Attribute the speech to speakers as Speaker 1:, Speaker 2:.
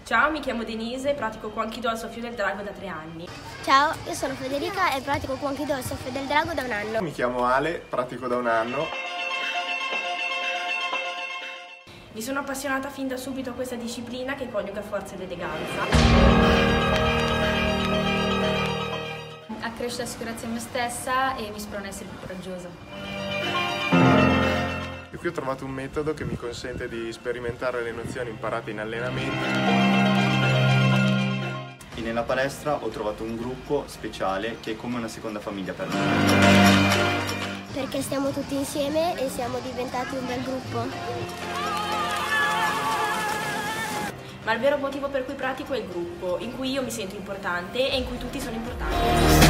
Speaker 1: Ciao, mi chiamo Denise e pratico Kwon-Ki-Do al Soffio del Drago da 3 anni.
Speaker 2: Ciao, io sono Federica e pratico Kwon-Ki-Do al Soffio del Drago da 1 anno.
Speaker 3: Mi chiamo Ale, pratico da 1 anno.
Speaker 1: Mi sono appassionata fin da subito a questa disciplina che coniuga forza ed eleganza.
Speaker 4: Accresce la sicurezza in me stessa e mi sprona a essere più coraggiosa.
Speaker 3: E qui ho trovato un metodo che mi consente di sperimentare le nozioni imparate in allenamento.
Speaker 5: E nella palestra ho trovato un gruppo speciale che è come una seconda famiglia per me.
Speaker 2: Perché stiamo tutti insieme e siamo diventati un bel gruppo.
Speaker 1: Ma il vero motivo per cui pratico è il gruppo, in cui io mi sento importante e in cui tutti sono importanti.